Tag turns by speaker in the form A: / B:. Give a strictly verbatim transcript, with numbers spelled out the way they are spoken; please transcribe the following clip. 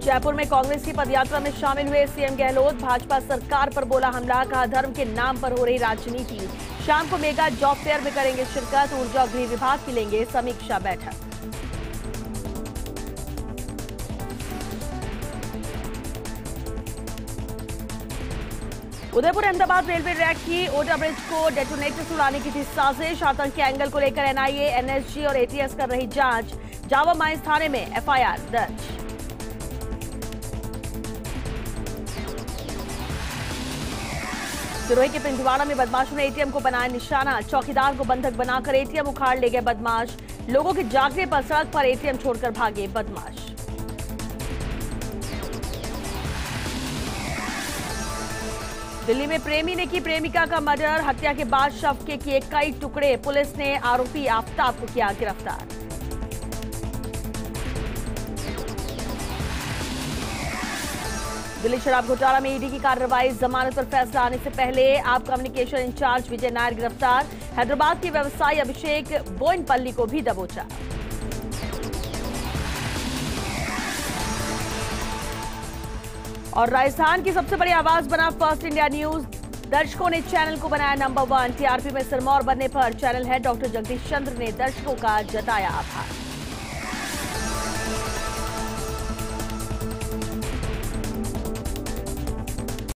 A: जयपुर में कांग्रेस की पदयात्रा में शामिल हुए सीएम गहलोत। भाजपा सरकार पर बोला हमला, कहा धर्म के नाम पर हो रही राजनीति। शाम को मेगा जॉब फेयर में करेंगे शिरकत। ऊर्जा और गृह विभाग की लेंगे समीक्षा बैठक। उदयपुर अहमदाबाद रेलवे ट्रैक की ओटा ब्रिज को डेटोनेटर से उड़ाने की थी साजिश। आतंकी एंगल को लेकर एनआईए, एनएसजी और एटीएस कर रही जांच। जावा माइंस थाने में एफआईआर दर्ज। सिरोही के पिंजवाड़ा में बदमाशों ने एटीएम को बनाया निशाना। चौकीदार को बंधक बनाकर एटीएम उखाड़ ले गए बदमाश। लोगों के जागने पर सड़क पर एटीएम छोड़कर भागे बदमाश। दिल्ली में प्रेमी ने की प्रेमिका का मर्डर। हत्या के बाद शव के किए कई टुकड़े। पुलिस ने आरोपी आफताब को किया गिरफ्तार। दिल्ली शराब घोटाला में ईडी की कार्रवाई। जमानत पर फैसला आने से पहले आप कम्युनिकेशन इंचार्ज विजय नायर गिरफ्तार। हैदराबाद के व्यवसायी अभिषेक बोइनपल्ली को भी दबोचा। और राजस्थान की सबसे बड़ी आवाज बना फर्स्ट इंडिया न्यूज। दर्शकों ने चैनल को बनाया नंबर वन। टीआरपी में सिरमौर बनने पर channel head doctor Jagdish Chandra ने दर्शकों का जताया आभार।